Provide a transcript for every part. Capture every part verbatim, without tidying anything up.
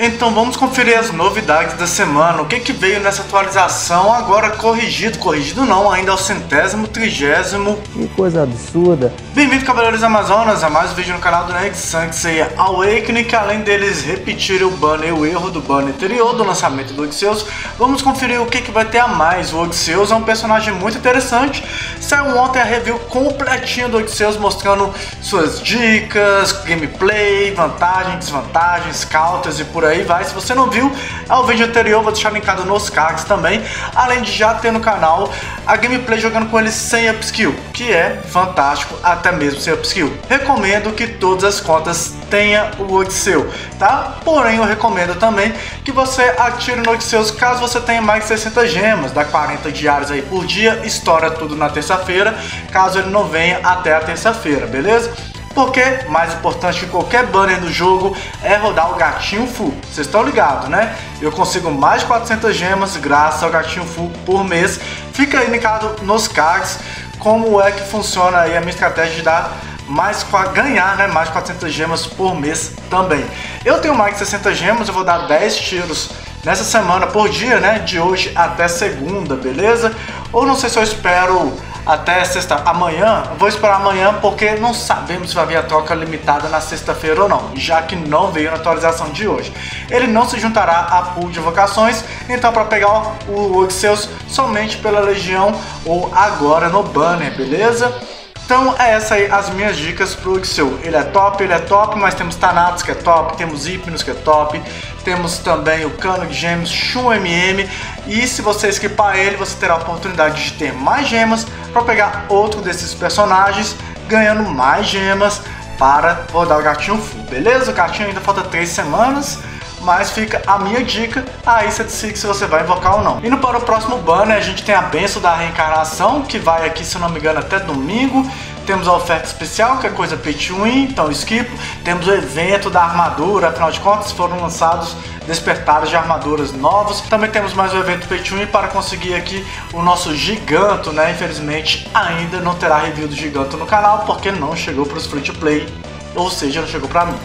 Então vamos conferir as novidades da semana, o que que veio nessa atualização agora corrigido, corrigido não, ainda ao centésimo, trigésimo. Que coisa absurda. Bem-vindo, Cavaleiros Amazonas, a mais um vídeo no canal do Nerd Sansei Awakening, que além deles repetirem o banner e o erro do banner anterior do lançamento do Odisseus, vamos conferir o que que vai ter a mais. O Odisseus é um personagem muito interessante, saiu ontem a review completinha do Odisseus mostrando suas dicas, gameplay, vantagens, desvantagens, counters e por aí. Aí vai. Se você não viu, é o vídeo anterior, vou deixar linkado nos cards também, além de já ter no canal a gameplay jogando com ele sem upskill, que é fantástico até mesmo sem upskill. Recomendo que todas as contas tenham o Odisseu, tá? Porém eu recomendo também que você atire no Odisseus caso você tenha mais de sessenta gemas, dá quarenta diários aí por dia, estoura tudo na terça-feira, caso ele não venha até a terça-feira, beleza? Porque, mais importante que qualquer banner do jogo, é rodar o gatinho full. Vocês estão ligados, né? Eu consigo mais de quatrocentas gemas graças ao gatinho full por mês. Fica aí ligado nos cards como é que funciona aí a minha estratégia de dar mais, ganhar né, mais de quatrocentas gemas por mês também. Eu tenho mais de sessenta gemas, eu vou dar dez tiros nessa semana por dia, né? De hoje até segunda, beleza? Ou não sei se eu espero até sexta, amanhã, vou esperar amanhã porque não sabemos se vai vir a troca limitada na sexta-feira ou não, já que não veio na atualização de hoje. Ele não se juntará a pool de invocações, então para pegar o Odisseus somente pela Legião ou agora no banner, beleza? Então é essa aí as minhas dicas pro Odisseu. Ele é top, ele é top, mas temos Thanatos que é top, temos Hypnos que é top, temos também o Cano de Gêmeos, Shun M M, e se você esquipar ele, você terá a oportunidade de ter mais gemas para pegar outro desses personagens, ganhando mais gemas para rodar o gatinho full, beleza? O gatinho ainda falta três semanas, mas fica a minha dica, aí você decide se você vai invocar ou não. Indo para o próximo banner, a gente tem a Benção da Reencarnação, que vai aqui, se eu não me engano, até domingo. Temos a oferta especial, que é coisa pay to win, então skip. Temos o evento da armadura, afinal de contas foram lançados despertares de armaduras novos. Também temos mais um evento pay to win para conseguir aqui o nosso Giganto, né? Infelizmente ainda não terá review do Giganto no canal, porque não chegou para os free to play, ou seja, não chegou para mim.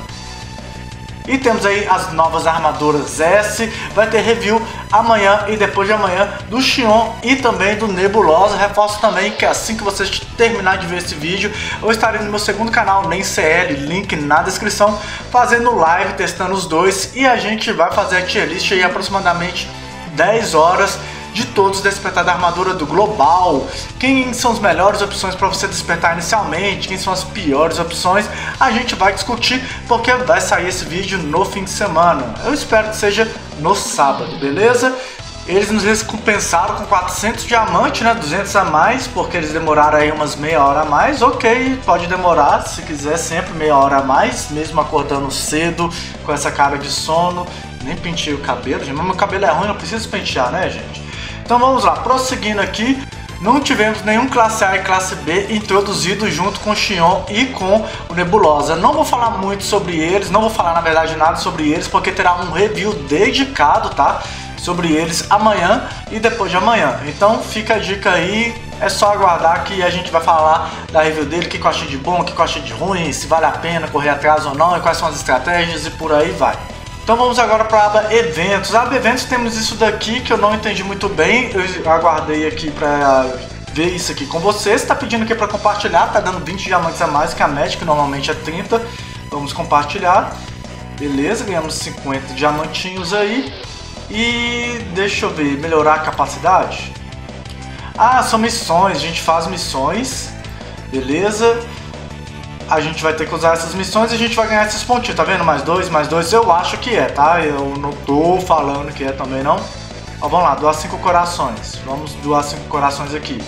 E temos aí as novas armaduras S, vai ter review amanhã e depois de amanhã do Xion e também do Nebulosa. Reforço também que assim que vocês terminar de ver esse vídeo, eu estarei no meu segundo canal, nem C L, link na descrição, fazendo live, testando os dois, e a gente vai fazer a tier list aí aproximadamente dez horas de todos os despertar da armadura do global. Quem são as melhores opções para você despertar inicialmente, quem são as piores opções, a gente vai discutir porque vai sair esse vídeo no fim de semana. Eu espero que seja no sábado, beleza? Eles nos recompensaram com quatrocentos diamantes, né? duzentos a mais, porque eles demoraram aí umas meia hora a mais. Ok, pode demorar, se quiser, sempre meia hora a mais, mesmo acordando cedo, com essa cara de sono. Nem pentei o cabelo, gente, mas meu cabelo é ruim, não preciso pentear, né, gente? Então vamos lá, prosseguindo aqui, não tivemos nenhum classe A e classe B introduzido junto com o Xion e com o Nebulosa. Não vou falar muito sobre eles, não vou falar na verdade nada sobre eles, porque terá um review dedicado, tá? Sobre eles amanhã e depois de amanhã. Então fica a dica aí, é só aguardar que a gente vai falar da review dele, o que eu achei de bom, o que eu achei de ruim, se vale a pena correr atrás ou não, e quais são as estratégias e por aí vai. Então vamos agora para a aba Eventos. A aba Eventos temos isso daqui que eu não entendi muito bem. Eu aguardei aqui para ver isso aqui com vocês. Está pedindo aqui para compartilhar, tá dando vinte diamantes a mais que a média, que normalmente é trinta. Vamos compartilhar. Beleza, ganhamos cinquenta diamantinhos aí. E deixa eu ver, melhorar a capacidade. Ah, são missões, a gente faz missões. Beleza. A gente vai ter que usar essas missões e a gente vai ganhar esses pontinhos, tá vendo? Mais dois, mais dois, eu acho que é, tá? Eu não tô falando que é também não. Ó, vamos lá, doar cinco corações. Vamos doar cinco corações aqui.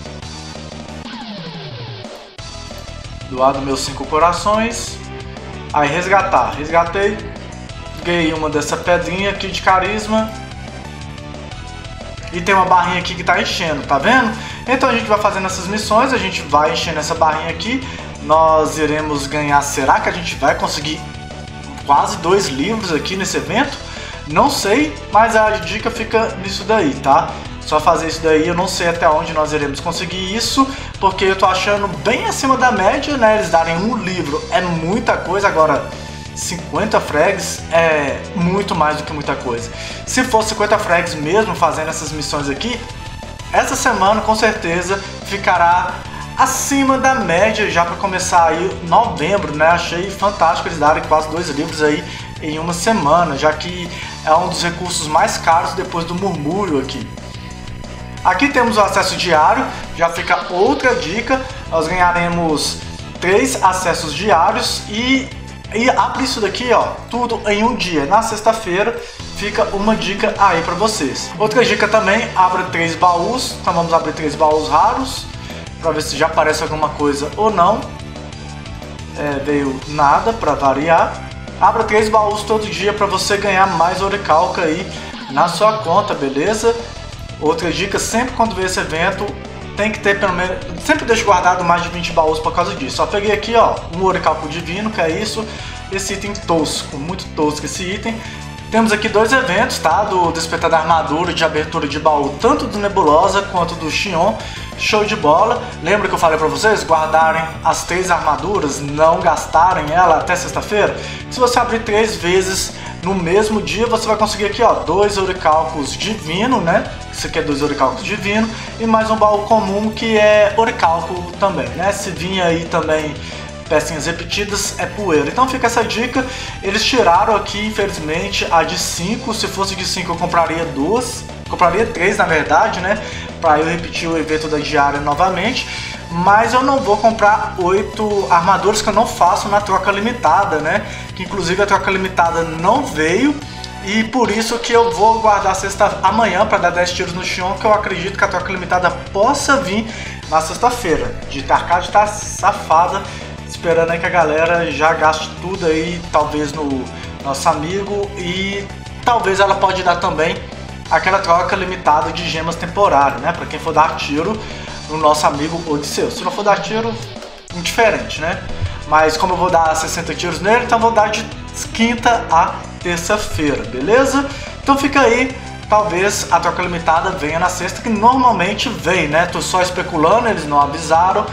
Doar dos meus cinco corações. Aí, resgatar. Resgatei. Ganhei uma dessa pedrinha aqui de carisma. E tem uma barrinha aqui que tá enchendo, tá vendo? Então a gente vai fazendo essas missões, a gente vai enchendo essa barrinha aqui. Nós iremos ganhar, será que a gente vai conseguir quase dois livros aqui nesse evento? Não sei, mas a dica fica nisso daí, tá? Só fazer isso daí, eu não sei até onde nós iremos conseguir isso, porque eu tô achando bem acima da média, né? Eles darem um livro é muita coisa, agora cinquenta frags é muito mais do que muita coisa. Se for cinquenta frags mesmo fazendo essas missões aqui, essa semana com certeza ficará acima da média já para começar aí novembro, né? Achei fantástico eles darem quase dois livros aí em uma semana, já que é um dos recursos mais caros depois do murmúrio aqui. Aqui temos o acesso diário, já fica outra dica, nós ganharemos três acessos diários e, e abre isso daqui, ó, tudo em um dia. Na sexta-feira fica uma dica aí para vocês. Outra dica também, abra três baús, então vamos abrir três baús raros, para ver se já aparece alguma coisa ou não. É, veio nada para variar. Abra três baús todo dia para você ganhar mais orichalca aí na sua conta, beleza? Outra dica, sempre quando ver esse evento, tem que ter pelo menos... Sempre deixo guardado mais de vinte baús por causa disso. Só peguei aqui, ó, um orichalco divino, que é isso. Esse item tosco, muito tosco esse item. Temos aqui dois eventos, tá? Do Despertar da Armadura, de abertura de baú, tanto do Nebulosa quanto do Xion. Show de bola. Lembra que eu falei pra vocês guardarem as três armaduras, não gastarem ela até sexta-feira? Se você abrir três vezes no mesmo dia, você vai conseguir aqui, ó, dois orichalcos divino, né? Isso aqui é dois orichalcos divino e mais um baú comum que é orichalco também, né? Se vinha aí também pecinhas repetidas, é poeira. Então fica essa dica. Eles tiraram aqui, infelizmente, a de cinco. Se fosse de cinco eu compraria duas. Compraria três, na verdade, né? Para eu repetir o evento da diária novamente. Mas eu não vou comprar oito armaduras que eu não faço na troca limitada, né? Que inclusive a troca limitada não veio. E por isso que eu vou guardar sexta amanhã para dar dez tiros no Xion, que eu acredito que a troca limitada possa vir na sexta-feira. De Arcade tá safada, esperando aí que a galera já gaste tudo aí, talvez no nosso amigo, e talvez ela pode dar também aquela troca limitada de gemas temporárias, né? Para quem for dar tiro no nosso amigo Odisseus. Se não for dar tiro, indiferente, né? Mas como eu vou dar sessenta tiros nele, então eu vou dar de quinta a terça-feira, beleza? Então fica aí, talvez a troca limitada venha na sexta, que normalmente vem, né? Tô só especulando, eles não avisaram,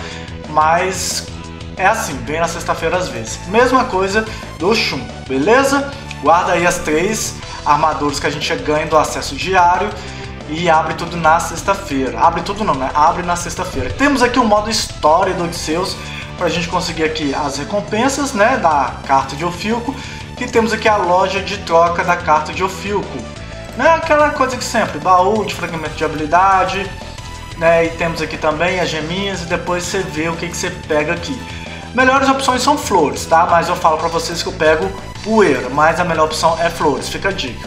mas é assim, vem na sexta-feira às vezes. Mesma coisa do Shun, beleza? Guarda aí as três armaduras que a gente ganha do acesso diário e abre tudo na sexta-feira. Abre tudo não, né? Abre na sexta-feira. Temos aqui o modo história do Odisseus para a gente conseguir aqui as recompensas, né, da carta de Ofiuco. E temos aqui a loja de troca da carta de Ofiuco, né? Aquela coisa que sempre, baú de fragmento de habilidade, né? E temos aqui também as geminhas e depois você vê o que, que você pega aqui. Melhores opções são flores, tá? Mas eu falo pra vocês que eu pego poeira, mas a melhor opção é flores, fica a dica.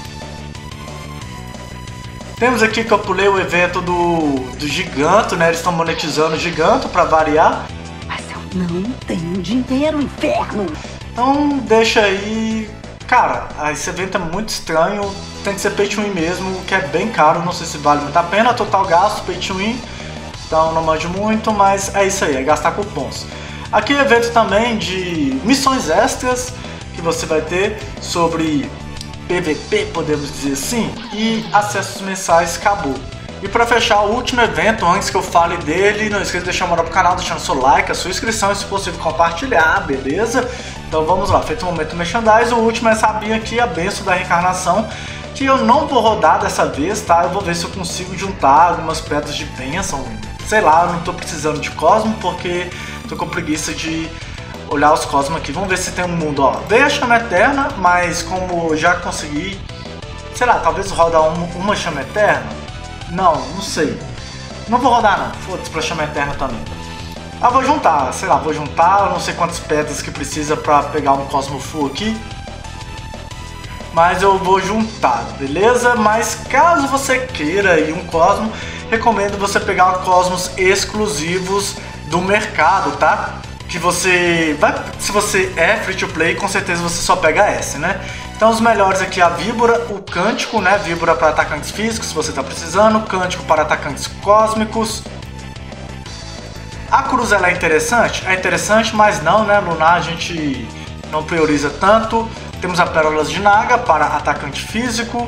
Temos aqui que eu pulei o evento do, do Giganto, né? Eles estão monetizando o Giganto pra variar. Mas eu não tenho dinheiro, inferno! Então deixa aí... Cara, esse evento é muito estranho, tem que ser pay to win mesmo, que é bem caro, não sei se vale muito a pena, total gasto, pay to win, então não manjo muito, mas é isso aí, é gastar cupons. Aqui é evento também de missões extras, que você vai ter sobre P V P, podemos dizer assim, e acessos mensais, acabou. E para fechar o último evento, antes que eu fale dele, não esqueça de deixar uma moral pro canal, deixando seu like, a sua inscrição e se possível compartilhar, beleza? Então vamos lá, feito o momento merchandise, o último é saber aqui a benção da reencarnação, que eu não vou rodar dessa vez, tá? Eu vou ver se eu consigo juntar algumas pedras de bênção, sei lá, eu não tô precisando de Cosmo, porque tô com preguiça de olhar os Cosmos aqui. Vamos ver se tem um mundo, ó. Veio a chama eterna, mas como já consegui, sei lá, talvez rodar uma, uma chama eterna. Não, não sei. Não vou rodar não, foda-se pra chama eterna também. Ah, vou juntar, sei lá, vou juntar, eu não sei quantas pedras que precisa pra pegar um Cosmo Full aqui. Mas eu vou juntar, beleza? Mas caso você queira aí um Cosmo, recomendo você pegar Cosmos exclusivos do mercado, tá? Que você vai, se você é free to play, com certeza você só pega esse, né? Então os melhores aqui, a Víbora, o Cântico, né? Víbora para atacantes físicos, se você tá precisando, Cântico para atacantes cósmicos. A Cruz, ela é interessante? É interessante, mas não, né? Lunar a gente não prioriza tanto. Temos a Pérolas de Naga para atacante físico.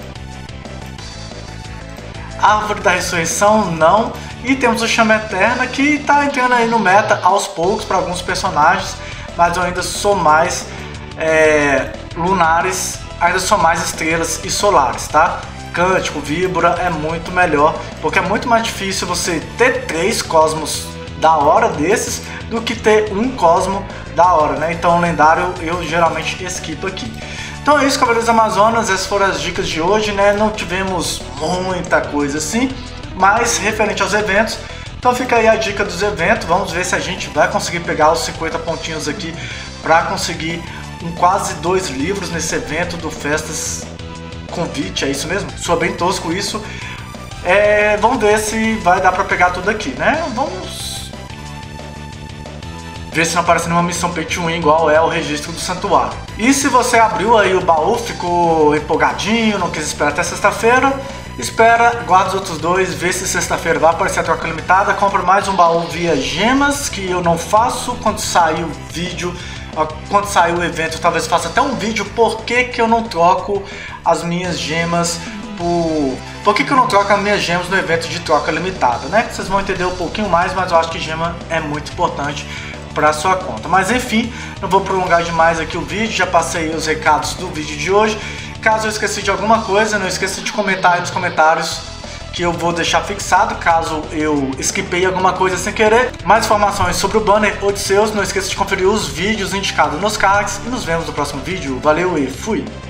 Árvore da Ressurreição, não. E temos o Chama Eterna, que está entrando aí no meta aos poucos para alguns personagens, mas eu ainda sou mais é, lunares ainda são mais estrelas e solares, tá? Cântico, Víbora é muito melhor, porque é muito mais difícil você ter três cosmos da hora desses do que ter um cosmo da hora, né? Então o lendário eu geralmente esquipo aqui. Então é isso, Cavaleiros Amazonas, essas foram as dicas de hoje, né? Não tivemos muita coisa assim, mas referente aos eventos. Então fica aí a dica dos eventos, vamos ver se a gente vai conseguir pegar os cinquenta pontinhos aqui para conseguir um quase dois livros nesse evento do Festas Convite, é isso mesmo? Soa bem tosco isso. É, vamos ver se vai dar para pegar tudo aqui, né? Vamos ver se não aparece nenhuma missão pay to win igual é o registro do santuário. E se você abriu aí o baú, ficou empolgadinho, não quis esperar até sexta-feira, espera, guarda os outros dois, vê se sexta-feira vai aparecer a troca limitada, compra mais um baú via gemas, que eu não faço quando sair o vídeo, quando sair o evento, talvez faça até um vídeo por que que eu não troco as minhas gemas por... Por que que eu não troco as minhas gemas no evento de troca limitada, né? Vocês vão entender um pouquinho mais, mas eu acho que gema é muito importante para sua conta. Mas enfim, não vou prolongar demais aqui o vídeo, já passei os recados do vídeo de hoje. Caso eu esqueci de alguma coisa, não esqueça de comentar aí nos comentários que eu vou deixar fixado, caso eu esquipei alguma coisa sem querer. Mais informações sobre o banner Odisseus, não esqueça de conferir os vídeos indicados nos cards e nos vemos no próximo vídeo. Valeu e fui!